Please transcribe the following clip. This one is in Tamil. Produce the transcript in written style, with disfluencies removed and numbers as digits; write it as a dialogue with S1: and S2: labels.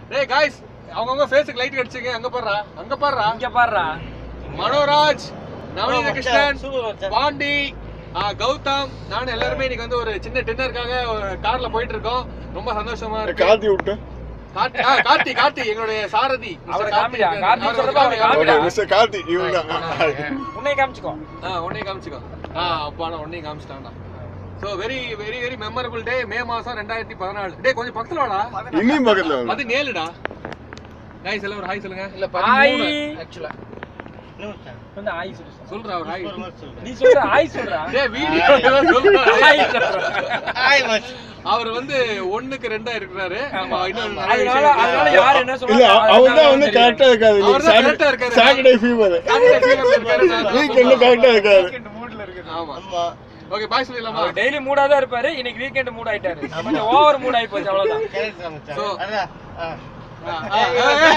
S1: டேய் गाइस அவங்கவங்க ஃபேஸ்க்கு லைட் அடிச்சுங்க. அங்க பாருடா, அங்க பாருடா,
S2: இங்க பாருடா.
S1: மனோராஜ், நவநீத கிருஷ்ணன், பாண்டி, கௌதம், நான் எல்லாரும் இன்னைக்கு வந்து ஒரு சின்ன டின்னருக்காக கார்ல போயிட்டு இருக்கோம். ரொம்ப சந்தோஷமா இருக்கு.
S3: கார்த்தி விட்டு
S1: கார்த்தி எங்களுடைய சாரதி.
S2: அவரை காமிடா. கார்த்தி சொல்றப்ப அவரை காமிடா.
S3: மிஸ்டர் கார்த்தி இவங்க
S2: உன்னை காமிச்சுக்கோ.
S1: உன்னை காமிச்சுக்கோ. அப்பாடா உன்னை காமிச்சிட்டான்டா. So very very very memorable day. May மாசம் 2014. டேய் கொஞ்சம் பக்கத்துல வாடா.
S3: இன்னும் பக்கத்துல வந்து
S1: 17டா. गाइस எல்லாம் ஒரு ஹாய் சொல்லுங்க.
S4: இல்ல 13 एक्चुअली
S2: வந்து ஹாய்
S1: சொல்றா ஒரு ஹாய்.
S2: நீ சொல்ற ஹாய் சொல்றா.
S1: டேய் வீடியோ ஏதோ சொல்றா.
S2: ஹாய் சொல்றா.
S4: Hi much.
S1: அவர் வந்து 1க்கு 2 இருக்கிறாரு.
S2: ஆமா.
S1: இன்னொரு
S2: அதனால யார் என்ன
S3: இல்ல
S2: சொல்றாங்க?
S3: அவர்தான் வந்து கரெக்ட்டா இருக்காது.
S1: கரெக்ட்டா இருக்காரு.
S3: சாட்டர்டே ஃபீவர் வீக்கெண்ட் கரெக்ட்டா இருக்காது.
S1: ஆமா. ஓகே பாய் சொல்லிடலாமா?
S2: டெய்லி மூடா தான் இருப்பாரு. இன்னைக்கு வீக்கெண்ட் மூட் ஆயிட்டாரு. கொஞ்சம் ஓவர் மூட் ஆயி போச்சு அவ்வளவுதான்.
S4: கரெக்ட் மச்சான்.
S1: சோ
S4: அடடா